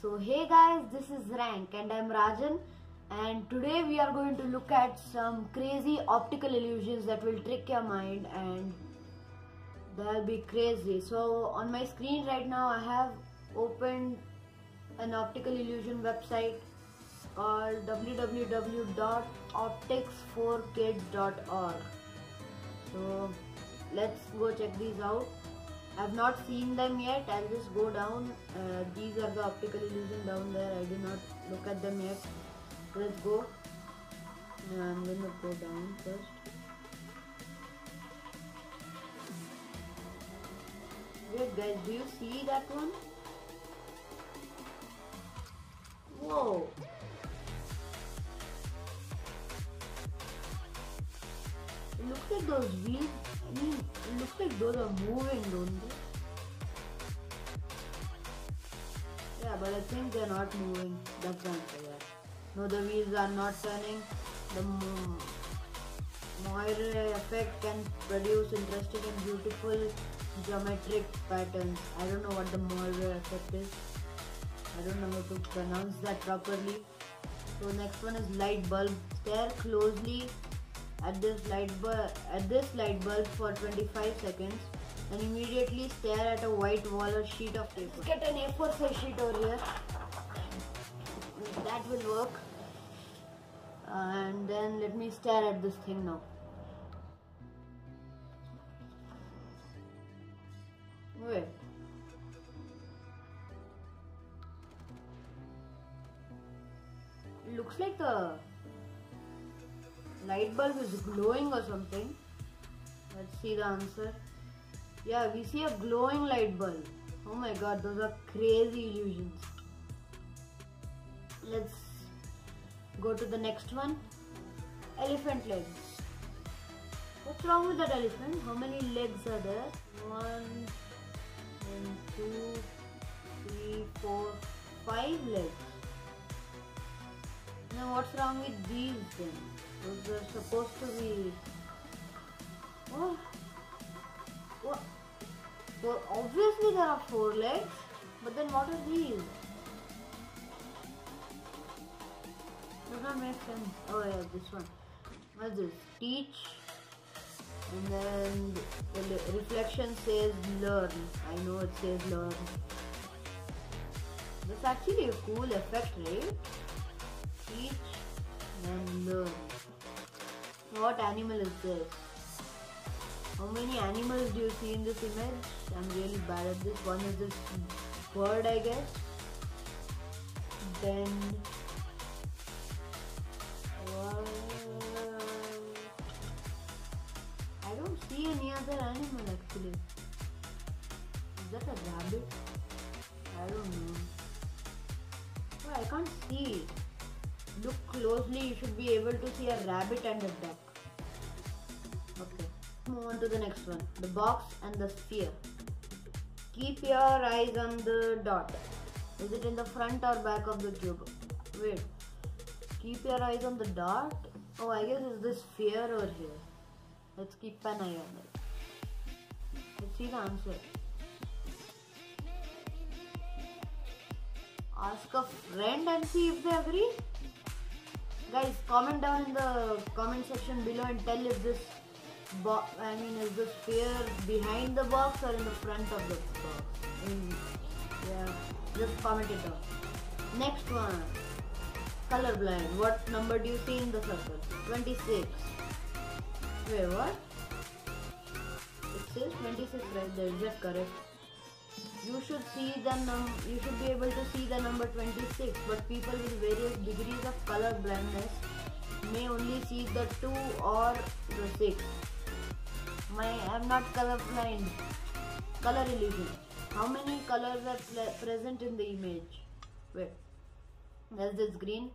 So hey guys, this is Rank and I'm Rajan, and today we are going to look at some crazy optical illusions that will trick your mind and they'll be crazy. So on my screen right now I have opened an optical illusion website called www.optics4kids.org. So let's go check these out. I've not seen them yet. I'll just go down. These are the optical illusion down there. I did not look at them yet. Let's go. I'm gonna go down first. Wait guys, do you see that one? Whoa! It looks like those wheels. I mean, it looks like those are moving, don't they? Yeah, but I think they're not moving. That's the answer, yeah. No, the wheels are not turning. The Moire effect can produce interesting and beautiful geometric patterns. I don't know what the Moire effect is. I don't know how to pronounce that properly. So next one is light bulb. Stare closely at this light bulb for 25 seconds and immediately stare at a white wall or sheet of paper. Let's get an A4 size sheet over here. That will work. And then let me stare at this thing now. Wait. It looks like the light bulb is glowing or something. Let's see the answer. Yeah, we see a glowing light bulb. Oh my god, those are crazy illusions. Let's go to the next one. Elephant legs. What's wrong with that elephant? How many legs are there? 1 and 2, 3, 4, 5 legs. Now what's wrong with these then? Those are supposed to be... What? What? Well, obviously there are 4 legs, but then what are these? Does not make sense. Oh yeah, this one. What's this? Teach. And then the reflection says learn. I know it says learn. That's actually a cool effect, right? Teach and learn. What animal is this? How many animals do you see in this image? I'm really bad at this. One is this bird, I guess. Then I don't see any other animal actually. Is that a rabbit? I don't know. Oh, I can't see. Look closely, you should be able to see a rabbit and a duck. Okay, move on to the next one. The box and the sphere. Keep your eyes on the dot. Is it in the front or back of the cube? Wait. Keep your eyes on the dot? Oh, I guess it's the sphere over here. Let's keep an eye on it. Let's see the answer. Ask a friend and see if they agree. Guys, comment down in the comment section below and tell if this is the sphere behind the box or in the front of the box. Yeah, just comment it down. Next one. Colorblind. What number do you see in the circle? 26. Wait, what? It says 26 right there. Is that correct? You should see you should be able to see the number 26, but people with various degrees of color blindness may only see the 2 or the 6. I'm not colorblind. Color illusion. How many colors are present in the image? Wait. There's this green,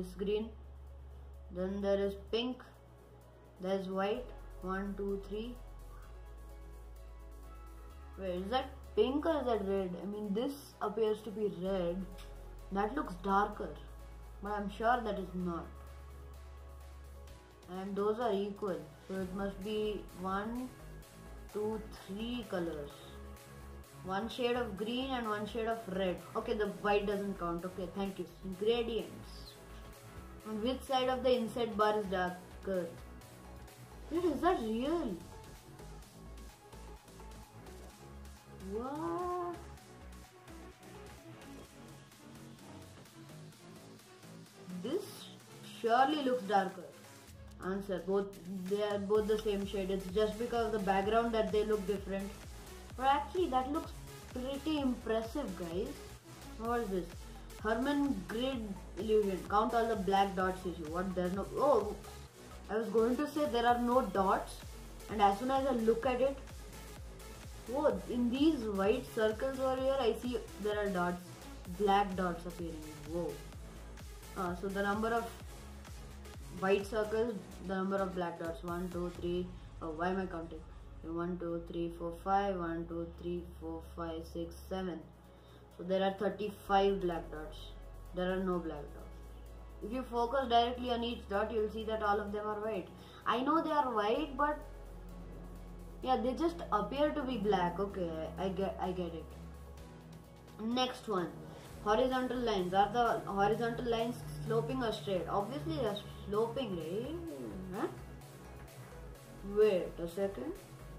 then there is pink, there's white. 1, 2, 3. Wait, is that pink or is that red? I mean, this appears to be red. That looks darker, but I'm sure that is not. And those are equal, so it must be 1, 2, 3 colors. One shade of green and one shade of red. Okay, the white doesn't count. Okay, thank you. Gradients. On which side of the inside bar is darker? Wait, is that real? What? This surely looks darker. Answer. They are both the same shade. It's just because of the background that they look different. But actually that looks pretty impressive, guys. What is this? Herman grid illusion. Count all the black dots you see. What? There's no... Oh! I was going to say there are no dots. And as soon as I look at it... Oh! In these white circles over here, I see there are dots. Black dots appearing. Whoa. So the number of white circles, the number of black dots. 1, 2, 3... Oh, why am I counting? 1, 2, 3, 4, 5, 1, 2, 3, 4, 5, 6, 7. So there are 35 black dots. There are no black dots. If you focus directly on each dot, you'll see that all of them are white. I know they are white, but yeah, they just appear to be black. Okay, I get it. Next one. Horizontal lines. Are the horizontal lines sloping or straight? Obviously they are sloping, right? Huh? Wait a second.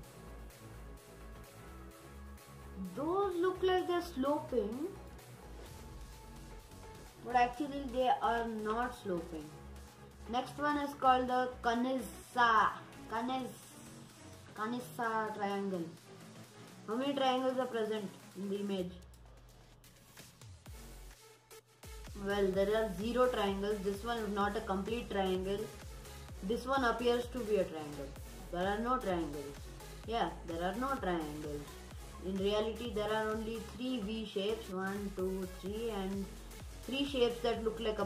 Those look like they're sloping, but actually they are not sloping. Next one is called the Kanizsa triangle. How many triangles are present in the image? Well, there are 0 triangles. This one is not a complete triangle. This one appears to be a triangle. There are no triangles. Yeah, there are no triangles. In reality, there are only 3 V shapes, 1, 2, 3, and 3 shapes that look like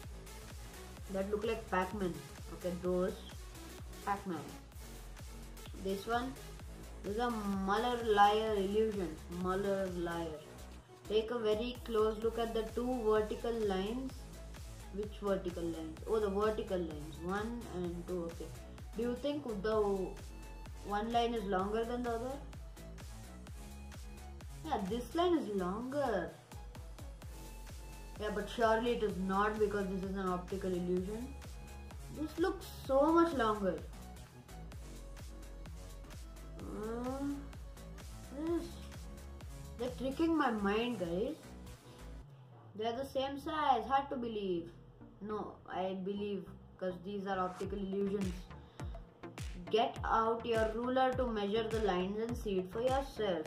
Pac-Man. Okay, those Pac-Man. This one is a Muller-Lyer illusion. Muller-Lyer. Take a very close look at the 2 vertical lines. Which vertical lines? Oh, the vertical lines. 1 and 2. Okay. Do you think the one line is longer than the other? Yeah, this line is longer. Yeah, but surely it is not, because this is an optical illusion. This looks so much longer. They're tricking my mind, guys. They're the same size. Hard to believe. No, I believe, because these are optical illusions. Get out your ruler to measure the lines and see it for yourself.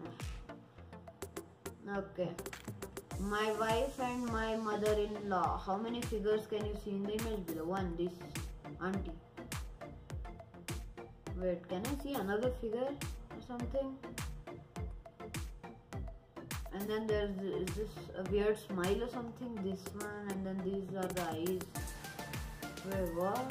Okay. My wife and my mother-in-law. How many figures can you see in the image below? 1. This auntie. Wait, can I see another figure or something? And then is this a weird smile or something? This one, and then these are the eyes. Wait, what?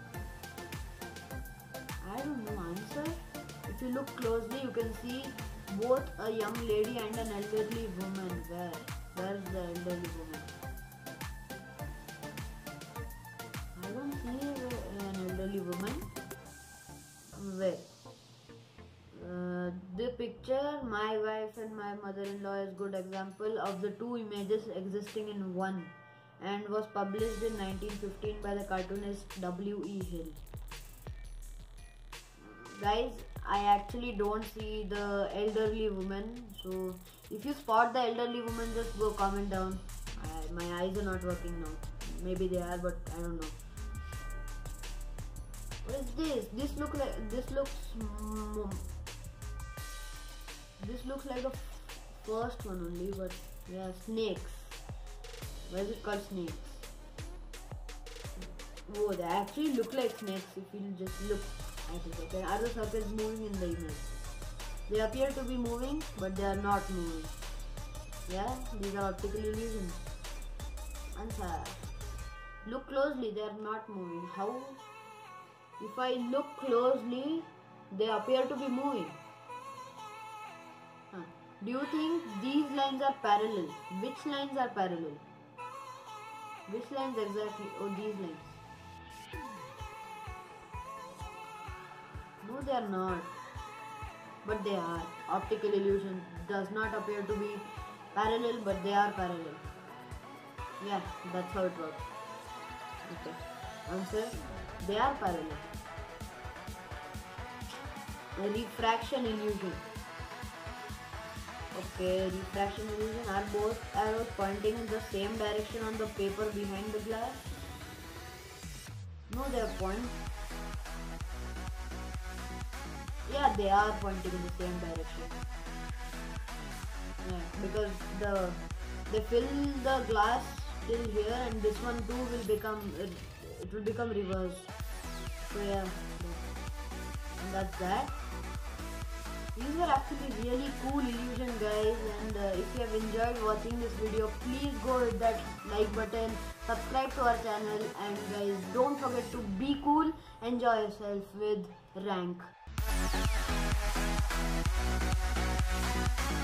I don't know. Answer. If you look closely, you can see both a young lady and an elderly woman. Where's the elderly woman? I don't see an elderly woman. Where? The picture, my wife and my mother-in-law, is good example of the 2 images existing in one, and was published in 1915 by the cartoonist W.E. Hill. Guys, I actually don't see the elderly woman, so if you spot the elderly woman, just go comment down. My eyes are not working now. Maybe they are, but I don't know. What is this? This looks like the first one only, but yeah, snakes. Why is it called snakes? Oh, they actually look like snakes if you just look at it. Okay, are the circles moving in the image? They appear to be moving, but they are not moving. Yeah, these are optical illusions. Answer. Look closely, they are not moving. How? If I look closely, they appear to be moving. Do you think these lines are parallel? Which lines are parallel? Which lines exactly? Oh, these lines. No, they are not. But they are. Optical illusion. does not appear to be parallel, but they are parallel. Yeah, that's how it works. Okay, answer, they are parallel. A refraction illusion. Okay, refraction illusion. Are both arrows pointing in the same direction on the paper behind the glass? No, they are pointing. Yeah, they are pointing in the same direction. Yeah, because they fill the glass till here, and this one too will become it will become reversed. So yeah, and that's that. These were actually really cool illusion, guys, and if you have enjoyed watching this video, please go hit that like button, subscribe to our channel, and guys, don't forget to be cool, enjoy yourself with Rank.